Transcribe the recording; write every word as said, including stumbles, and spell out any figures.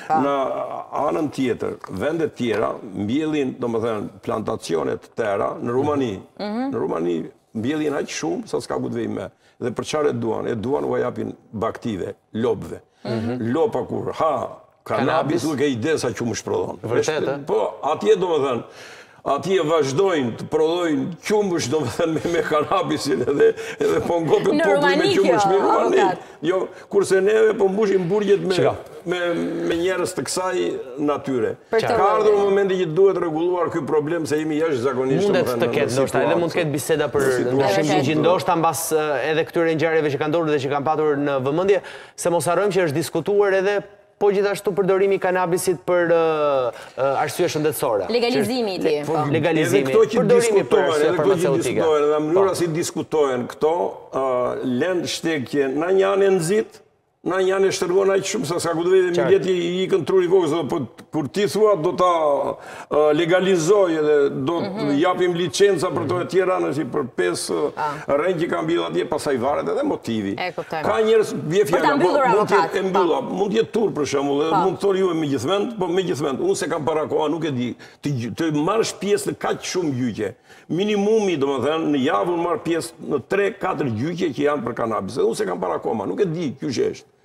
Në anën tjetër, vendet tjera, mbjellin, do më thënë, plantacionet tëra në Rumani. Në Rumani mbjellin aq shumë sa s'ka ku të vej me. Dhe për çfarë e duan? E duan u japin baktive, lopëve. Lopa kur ha kanabis, nuk e ide sa që më shprodhon. Vërtetë? Po, atje do më thënë, atje vazhdojnë të prodhojnë qumbush, do më thënë, me kanabisin edhe po ngopin popli me qumbush me Rumani. Jo, kurse neve po mbushim burgjet me njerës të kësaj natyre. Ka ardhur momenti që duhet reguluar ky problem se jemi jashtë zakonisht. Mundet të ketë, ndoshta, edhe mund të ketë biseda për ndryshim ligjit, ndoshta mbas edhe këtyre ngjarjeve që kanë ndodhur dhe që kanë patur në vëmendje, se mos harrojmë që është diskutuar edhe po gjithashtu përdorimi i kanabisit për arsye shëndetësore. Legalizimi i tij. Legalizimi. Këto që Përdorimi për diskutohen, edhe këto që farmaceutike. diskutohen, dhe mënyra si diskutohen këto, lënë shtekje na një anë e nxit, na një anë e shtrënguar aq shumë sa s'ka ku të vejë dhe mileti i ikën truri kokës, po kur ti thua do ta legalizoj edhe do të japim licenca për to e tjera, nëse për pesë rreth që kanë mbyll atje, pastaj varet edhe motivi. Ka njerëz vje fjala, mund të jetë mbylla, mund të jetë tur për shembull, edhe mund të thoni ju me gjithmend, po me gjithmend, unë se kam para koha nuk e di, të marrësh pjesë në kaq shumë gjyqje. Minimumi, domethënë, në javë unë marr pjesë në tre katër gjyqje që janë për kanabis. Unë se kam para koha, nuk e di, ky që është.